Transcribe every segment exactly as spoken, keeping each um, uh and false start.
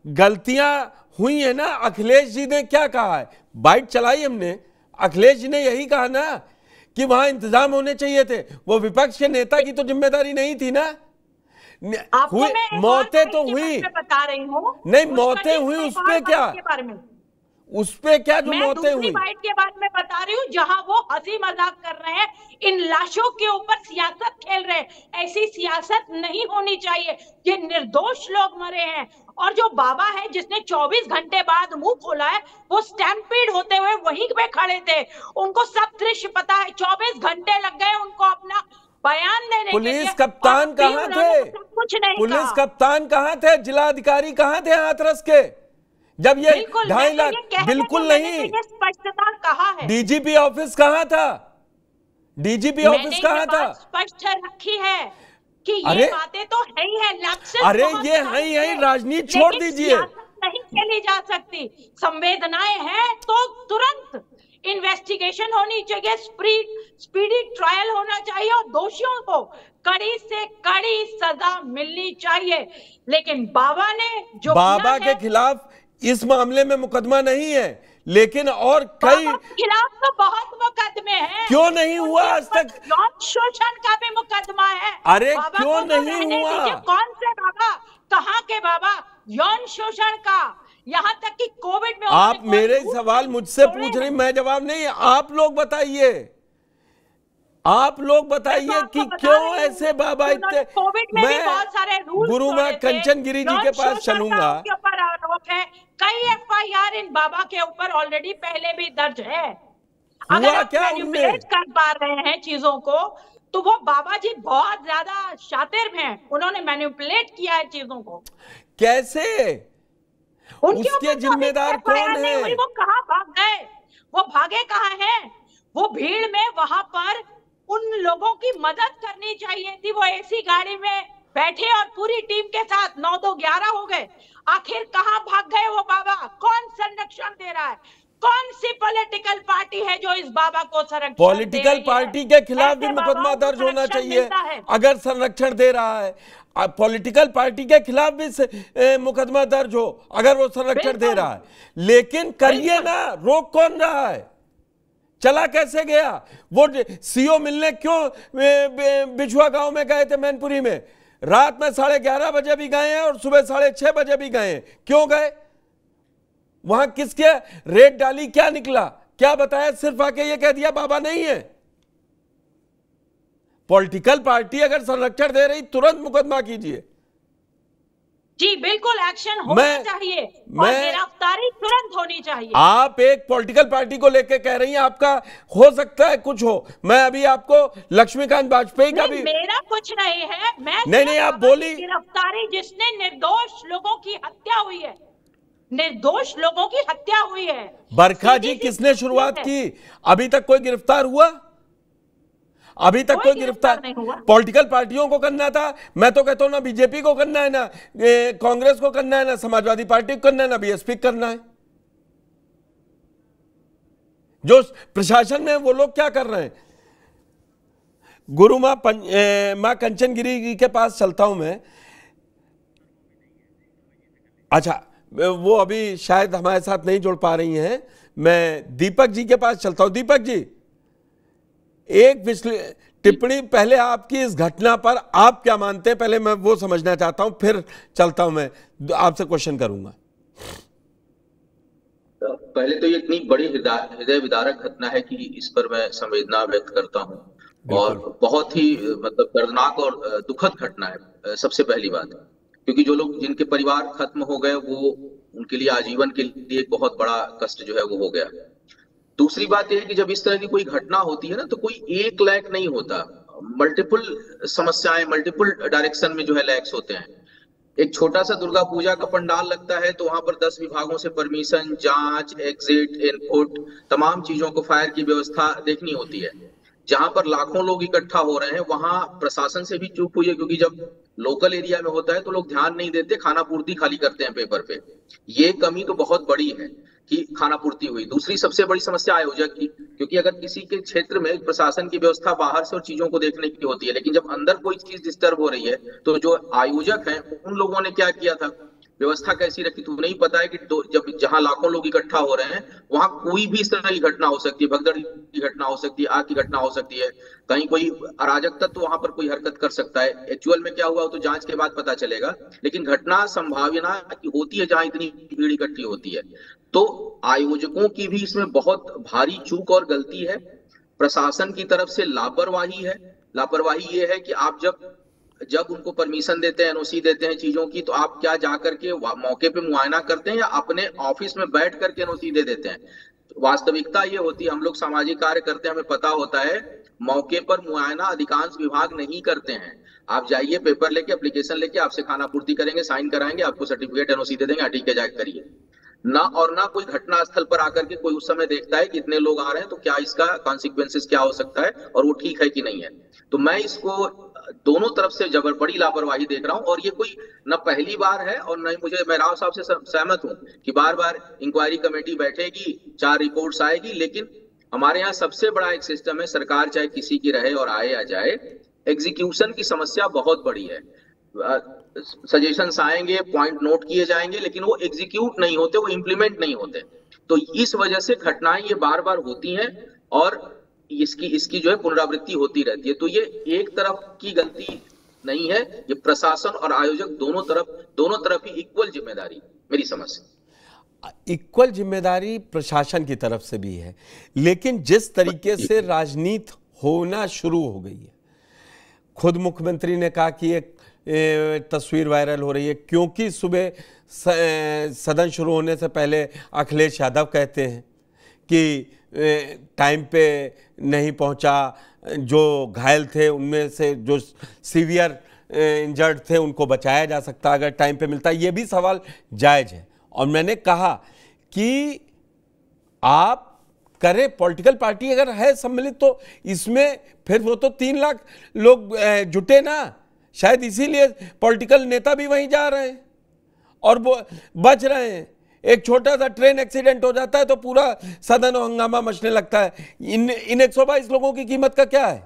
गलतियां हुई है ना। अखिलेश जी ने क्या कहा है, बाइट चलाई हमने, अखिलेश जी ने यही कहा ना कि वहां इंतजाम होने चाहिए थे। वो विपक्ष के नेता की तो जिम्मेदारी नहीं थी ना। हुई मौतें तो हुई, बता रही हूँ नहीं मौतें हुई, उस पे क्या, उस पे क्या जो मौतें हुई। बाइट के बारे में बता रही हूँ जहां वो हंसी मजाक कर रहे हैं, इन लाशों के ऊपर सियासत खेल रहे हैं। ऐसी सियासत नहीं होनी चाहिए। ये निर्दोष लोग मरे हैं। और जो बाबा है जिसने चौबीस घंटे बाद मुंह खोला है, वो स्टैम्पीड होते हुए वहीं पे खड़े थे। उनको सब दृश्य पता है। चौबीस घंटे लग गए उनको अपना बयान देने के लिए। पुलिस कप्तान कहाँ थे? कुछ नहीं, पुलिस कप्तान कहाँ थे? जिलाधिकारी कहाँ थे हाथरस के जब ये ढाई लाख? बिल्कुल नहीं। स्पष्टता कहा है। डीजीपी ऑफिस कहाँ था? डीजीपी ऑफिस कहाँ था? स्पष्ट रखी है कि ये अरे बातें तो है ही है। अरे ये है ही है, राजनीति छोड़ दीजिए। नहीं खेली जा सकती। संवेदनाएं हैं तो तुरंत इन्वेस्टिगेशन होनी चाहिए, स्पीडी ट्रायल होना चाहिए और दोषियों को कड़ी से कड़ी सजा मिलनी चाहिए। लेकिन बाबा ने जो बाबा के खिलाफ इस मामले में मुकदमा नहीं है, लेकिन और कई खिलाफ तो बहुत मुकदमे हैं। क्यों नहीं हुआ आज तक? यौन शोषण का भी मुकदमा है। अरे क्यों नहीं हुआ? कौन से बाबा, कहाँ के बाबा? यौन शोषण का, यहाँ तक कि कोविड में आप मेरे सवाल मुझसे पूछ रही, मैं जवाब नहीं, आप लोग बताइए, आप लोग बताइए कि क्यों ऐसे बाबा इतने। मैं गुरु मां कंचन गिरी जी के पास चलूंगा। आरोप है, कई एफ आई आर इन बाबा के ऊपर ऑलरेडी पहले भी दर्ज है। हुआ क्या उनमें? कर पा रहे हैं चीजों को, तो वो बाबा जी बहुत ज्यादा शातिर हैं। उन्होंने मैनिपुलेट किया है चीजों को। कैसे? उसके जिम्मेदार कौन है? वो कहाँ भाग गए? वो भागे कहाँ हैं? वो भीड़ में वहां पर उन लोगों की मदद करनी चाहिए थी। वो एसी गाड़ी में बैठे और पूरी टीम के साथ नौ दो ग्यारह हो गए। आखिर कहाँ भाग गए वो बाबा? कौन संरक्षण दे रहा है? कौन सी पॉलिटिकल पार्टी है जो इस बाबा को संरक्षण? पॉलिटिकल पार्टी के खिलाफ भी मुकदमा दर्ज होना चाहिए अगर संरक्षण दे रहा है। पॉलिटिकल पार्टी के खिलाफ भी मुकदमा दर्ज हो अगर वो संरक्षण दे रहा है। लेकिन करिए ना, रोक कौन रहा है? चला कैसे गया? वो सीओ मिलने क्यों बिछुआ गांव में गए थे मैनपुरी में? रात में साढ़े ग्यारह बजे भी गए हैं और सुबह साढ़े छह बजे भी गए हैं। क्यों गए? वहां किसके रेड डाली? क्या निकला? क्या बताया? सिर्फ आके ये कह दिया बाबा नहीं है। पॉलिटिकल पार्टी अगर संरक्षण दे रही तुरंत मुकदमा कीजिए। जी बिल्कुल, एक्शन होना चाहिए और गिरफ्तारी तुरंत होनी चाहिए। आप एक पॉलिटिकल पार्टी को लेकर कह रही हैं, आपका हो सकता है कुछ हो। मैं अभी आपको लक्ष्मीकांत वाजपेयी का भी, मेरा कुछ नहीं है। मैं नहीं नहीं आप बोली गिरफ्तारी, जिसने निर्दोष लोगों की हत्या हुई है, निर्दोष लोगों की हत्या हुई है। बरखा जी किसने शुरुआत की? अभी तक कोई गिरफ्तार हुआ? अभी तक कोई गिरफ्तार नहीं हुआ। पॉलिटिकल पार्टियों को करना था। मैं तो कहता हूं ना बीजेपी को करना है, ना कांग्रेस को करना है, ना समाजवादी पार्टी को करना है, ना बीएसपी को करना है। जो प्रशासन में वो लोग क्या कर रहे हैं? गुरु मां मां कंचन गिरी के पास चलता हूं मैं। अच्छा, वो अभी शायद हमारे साथ नहीं जुड़ पा रही हैं। मैं दीपक जी के पास चलता हूं। दीपक जी, एक टिप्पणी पहले आपकी इस घटना पर, आप क्या मानते हैं पहले मैं वो समझना चाहता हूं, फिर चलता हूं मैं आपसे क्वेश्चन करूंगा। पहले तो ये इतनी बड़ी हृदय विदारक घटना है कि इस पर मैं संवेदना व्यक्त करता हूं और बहुत ही मतलब दर्दनाक और दुखद घटना है। सबसे पहली बात, क्योंकि जो लोग जिनके परिवार खत्म हो गए वो उनके लिए आजीवन के लिए एक बहुत बड़ा कष्ट जो है वो हो गया। दूसरी बात यह है कि जब इस तरह की कोई घटना होती है ना, तो कोई एक लैक नहीं होता, मल्टीपल समस्याएं, मल्टीपल डायरेक्शन में जो है लैक्स होते हैं। एक छोटा सा दुर्गा पूजा का पंडाल लगता है तो वहां पर दस विभागों से परमिशन, जांच, एग्जिट, इनपुट, तमाम चीजों को, फायर की व्यवस्था देखनी होती है। जहां पर लाखों लोग इकट्ठा हो रहे हैं वहां प्रशासन से भी चूक हुई है, क्योंकि जब लोकल एरिया में होता है तो लोग ध्यान नहीं देते, खाना पूर्ति खाली करते हैं पेपर पे। ये कमी तो बहुत बड़ी है कि खाना पूर्ति हुई। दूसरी सबसे बड़ी समस्या आयोजक की, क्योंकि अगर किसी के क्षेत्र में प्रशासन की व्यवस्था बाहर से और चीजों को देखने की होती है, लेकिन जब अंदर कोई चीज डिस्टर्ब हो रही है तो जो आयोजक हैं उन लोगों ने क्या किया था, व्यवस्था कैसी रखी, तुम्हें नहीं पता है कि जब जहां लाखों लोग इकट्ठा हो रहे हैं वहां कोई भी इस तरह की घटना हो सकती है, भगदड़ की घटना हो सकती है, आग की घटना हो सकती है, कहीं कोई अराजक तत्व वहां पर कोई हरकत कर सकता है। एक्चुअल में क्या हुआ तो जांच के बाद पता चलेगा, लेकिन घटना संभावना होती है जहां इतनी भीड़ इकट्ठी होती है। तो आयोजकों की भी इसमें बहुत भारी चूक और गलती है, प्रशासन की तरफ से लापरवाही है। लापरवाही ये है कि आप जब जब उनको परमिशन देते हैं, एनओसी देते हैं चीजों की, तो आप क्या जाकर के मौके पे मुआयना करते हैं या अपने ऑफिस में बैठ करके एनओसी दे देते हैं? वास्तविकता ये होती है, हम लोग सामाजिक कार्य करते हैं, हमें पता होता है मौके पर मुआयना अधिकांश विभाग नहीं करते हैं। आप जाइए पेपर लेके, एप्लीकेशन लेके, आपसे खाना पूर्ति करेंगे, साइन कराएंगे, आपको सर्टिफिकेट एनओसी दे देंगे, ठीक है जाके करिए ना। और ना कोई घटना स्थल पर आकर के कोई उस समय देखता है कि इतने लोग आ रहे हैं तो क्या इसका कॉन्सिक्वेंसेस क्या हो सकता है और वो ठीक है कि नहीं है। तो मैं इसको दोनों तरफ से जबर बड़ी लापरवाही देख रहा हूं, और ये कोई न पहली बार है और न ही मुझे, मैं राव साहब से सहमत हूं कि बार बार इंक्वायरी कमेटी बैठेगी, चार रिपोर्ट्स आएगी, लेकिन हमारे यहाँ सबसे बड़ा एक सिस्टम है, सरकार चाहे किसी की रहे और आए या जाए, एग्जीक्यूशन की समस्या बहुत बड़ी है। सजेशंस आएंगे, पॉइंट नोट किए जाएंगे, लेकिन वो एग्जीक्यूट नहीं होते, वो इंप्लीमेंट नहीं होते। तो इस वजह से घटनाएं ये बार बार होती हैं और इसकी इसकी जो है पुनरावृत्ति होती रहती है। तो ये एक तरफ की गलती नहीं है, ये प्रशासन और आयोजक दोनों तरफ दोनों तरफ ही इक्वल जिम्मेदारी, मेरी समझ से इक्वल जिम्मेदारी प्रशासन की तरफ से भी है। लेकिन जिस तरीके से राजनीति होना शुरू हो गई है, खुद मुख्यमंत्री ने कहा कि एक तस्वीर वायरल हो रही है, क्योंकि सुबह सदन शुरू होने से पहले अखिलेश यादव कहते हैं कि टाइम पे नहीं पहुंचा, जो घायल थे उनमें से जो सीवियर इंजर्ड थे उनको बचाया जा सकता अगर टाइम पे मिलता। ये भी सवाल जायज़ है। और मैंने कहा कि आप करें, पॉलिटिकल पार्टी अगर है सम्मिलित तो इसमें फिर वो तो तीन लाख लोग जुटे ना, शायद इसीलिए पॉलिटिकल नेता भी वहीं जा रहे हैं और वो बच रहे हैं। एक छोटा सा ट्रेन एक्सीडेंट हो जाता है तो पूरा सदन और हंगामा मचने लगता है। इन इन एक सौ बाईस लोगों की कीमत का क्या है?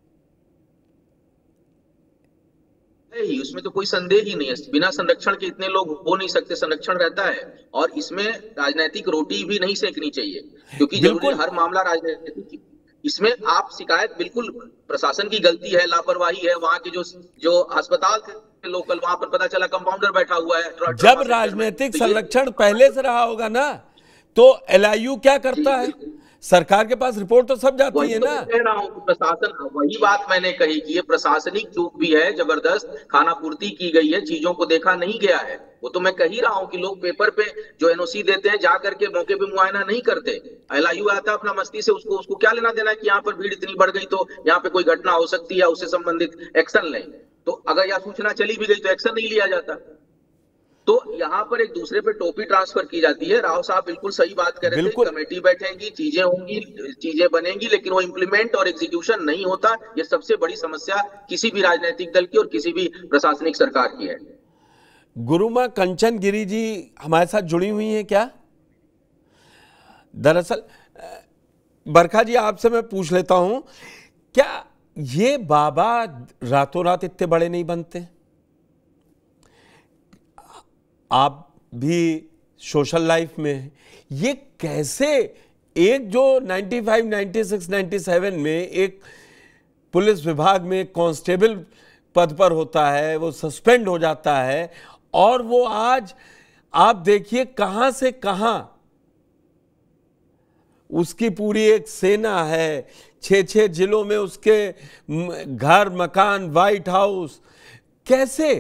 नहीं, उसमें तो कोई संदेह ही नहीं है। बिना संरक्षण के इतने लोग हो नहीं सकते, संरक्षण रहता है। और इसमें राजनीतिक रोटी भी नहीं सेकनी चाहिए, क्योंकि जरूरी हर मामला राजनीतिक। इसमें आप शिकायत बिल्कुल प्रशासन की गलती है, लापरवाही है। वहां के जो जो अस्पताल थे लोकल, वहां पर पता चला कंपाउंडर बैठा हुआ है। जब राजनीतिक संरक्षण पहले से रहा होगा ना, तो एलआईयू क्या करता है? सरकार के पास रिपोर्ट तो सब जाती है ना। कह रहा हूं प्रशासन, वही बात मैंने कही कि ये प्रशासनिक चूक भी है, जबरदस्त खाना पूर्ति की गई है, चीजों को देखा नहीं गया है। वो तो मैं कह ही रहा हूं कि लोग पेपर पे जो एनओसी देते हैं जा करके मौके पे मुआयना नहीं करते। एलआईयू आता है अपना मस्ती से, उसको उसको क्या लेना देना है कि यहाँ पर भीड़ इतनी बढ़ गई तो यहाँ पे कोई घटना हो सकती है, उससे संबंधित एक्शन लें। तो अगर यह सूचना चली भी गई तो एक्शन नहीं लिया जाता। तो यहाँ पर एक दूसरे पे टोपी ट्रांसफर की जाती है। राव साहब बिल्कुल सही बात कर रहे थे, कमेटी बैठेगी, चीजें होंगी, चीजें बनेंगी, लेकिन वो इंप्लीमेंट और एग्जीक्यूशन नहीं होता। ये सबसे बड़ी समस्या किसी भी राजनीतिक दल की और किसी भी प्रशासनिक सरकार की है। गुरुमा कंचन गिरी जी हमारे साथ जुड़ी हुई हैं क्या? दरअसल बरखा जी, आपसे मैं पूछ लेता हूं, क्या ये बाबा रातों रात इतने बड़े नहीं बनते? आप भी सोशल लाइफ में हैं, ये कैसे एक जो पचानवे, छियानवे, सत्तानवे में एक पुलिस विभाग में कांस्टेबल पद पर होता है, वो सस्पेंड हो जाता है, और वो आज आप देखिए कहां से कहां उसकी पूरी एक सेना है, छह छह जिलों में उसके घर, मकान, व्हाइट हाउस, कैसे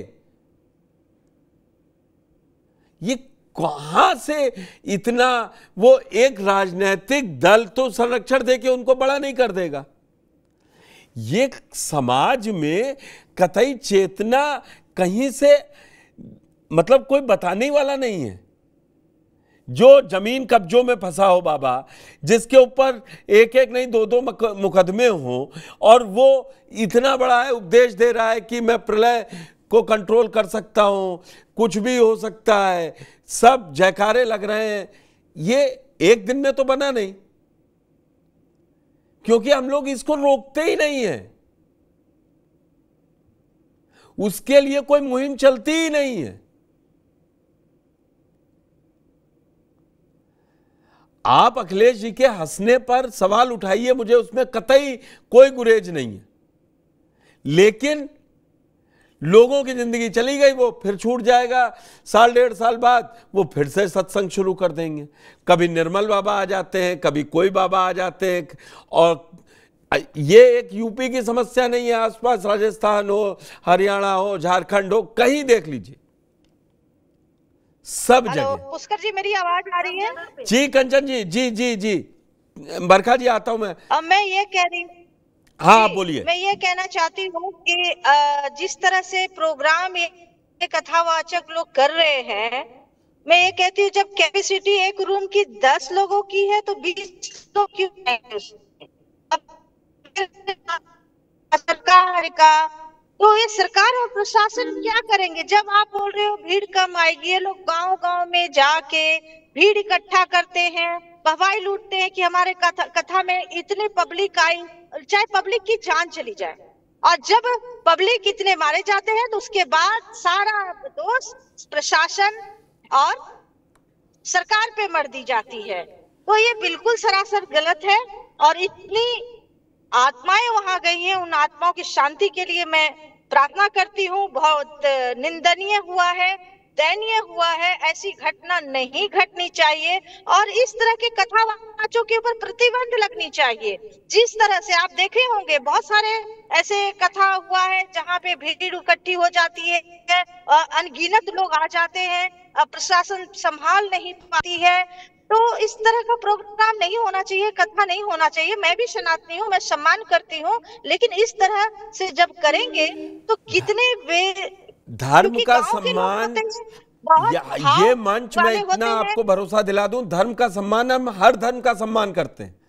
ये कहां से इतना? वो एक राजनीतिक दल तो संरक्षण देके उनको बड़ा नहीं कर देगा। ये समाज में कतई चेतना कहीं से, मतलब कोई बताने वाला नहीं है। जो जमीन कब्जों में फंसा हो बाबा, जिसके ऊपर एक एक नहीं दो दो मुकदमे हों, और वो इतना बड़ा है, उपदेश दे रहा है कि मैं प्रलय को कंट्रोल कर सकता हूं, कुछ भी हो सकता है, सब जयकारे लग रहे हैं। ये एक दिन में तो बना नहीं, क्योंकि हम लोग इसको रोकते ही नहीं है, उसके लिए कोई मुहिम चलती ही नहीं है। आप अखिलेश जी के हंसने पर सवाल उठाइए, मुझे उसमें कतई कोई गुरेज नहीं है, लेकिन लोगों की जिंदगी चली गई, वो फिर छूट जाएगा। साल डेढ़ साल बाद वो फिर से सत्संग शुरू कर देंगे। कभी निर्मल बाबा आ जाते हैं, कभी कोई बाबा आ जाते हैं। और ये एक यूपी की समस्या नहीं है, आसपास राजस्थान हो, हरियाणा हो, झारखंड हो, कहीं देख लीजिए, सब जगह। पुष्कर जी, मेरी आवाज आ रही है? जी कंचन जी, जी जी जी बरखा जी, आता हूं मैं। अब मैं ये कह रही हूँ, हाँ बोलिए। मैं ये कहना चाहती हूँ कि जिस तरह से प्रोग्राम ये कथावाचक लोग कर रहे हैं, मैं ये कहती हूँ जब कैपेसिटी एक रूम की दस लोगों की है तो बीस लोग क्यों नहीं? सरकार का तो ये सरकार और प्रशासन क्या करेंगे? जब आप बोल रहे हो भीड़ कम आएगी, ये लोग गांव गांव में जाके भीड़ इकट्ठा करते हैं, बवाई लूटते हैं कि हमारे कथा, कथा में इतने पब्लिक आई, चाहे पब्लिक की जान चली जाए। और जब पब्लिक इतने मारे जाते हैं तो उसके बाद सारा दोष प्रशासन और सरकार पे मर दी जाती है। तो ये बिल्कुल सरासर गलत है। और इतनी आत्माएं वहां गई हैं, उन आत्माओं की शांति के लिए मैं प्रार्थना करती हूँ। बहुत निंदनीय हुआ है, दयनीय हुआ है, ऐसी घटना नहीं घटनी चाहिए और इस तरह के कथावाचकों के ऊपर प्रतिबंध लगनी चाहिए। जिस तरह से आप देखे होंगे बहुत सारे ऐसे कथा हुआ है जहाँ पे भीड़ इकट्ठी हो जाती है, अनगिनत लोग आ जाते हैं, प्रशासन संभाल नहीं पाती है। तो इस तरह का प्रोग्राम नहीं होना चाहिए, कथा नहीं होना चाहिए। मैं भी सनातनी हूँ, मैं सम्मान करती हूँ, लेकिन इस तरह से जब करेंगे तो कितने वे धर्म का सम्मान, ये मंच में इतना आपको भरोसा दिला दूं, धर्म का सम्मान, हम हर धर्म का सम्मान करते हैं,